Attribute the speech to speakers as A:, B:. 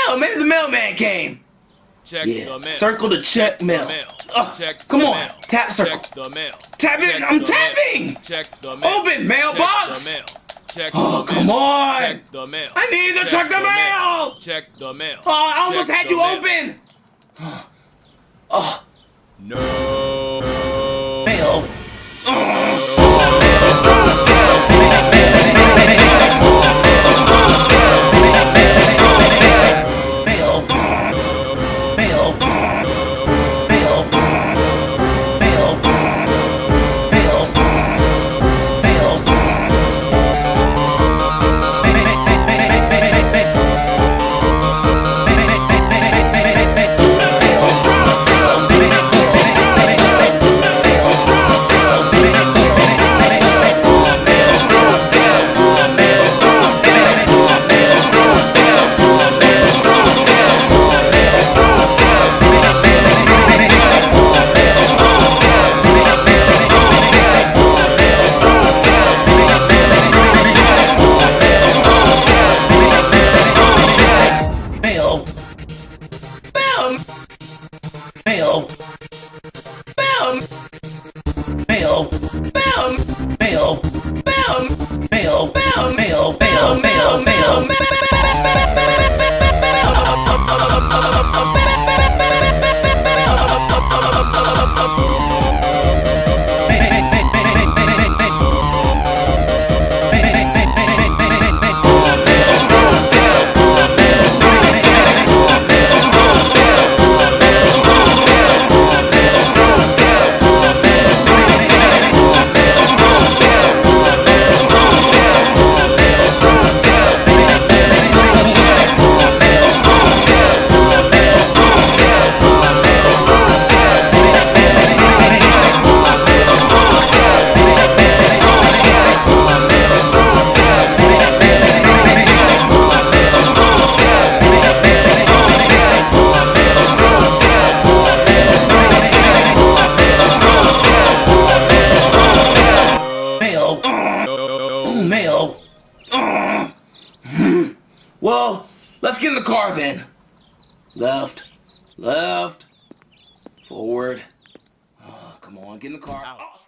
A: Oh, maybe the mailman came.
B: Check
A: Yeah,
B: the mail.
A: circle to check mail. Come on,
B: mail.
A: tap circle.
B: Check the mail.
A: Tap in, I'm tapping.
B: Check the mail.
A: Open mailbox.
B: Check
A: Oh,
B: the
A: come
B: mail.
A: on.
B: Check the mail.
A: I need to check the mail.
B: Check the mail.
A: Oh, I almost
B: Check
A: had
B: the
A: you
B: mail.
A: open. Oh,
B: No.
A: mail. Well, let's get in the car then. Left, left, forward. Oh, come on, get in the car.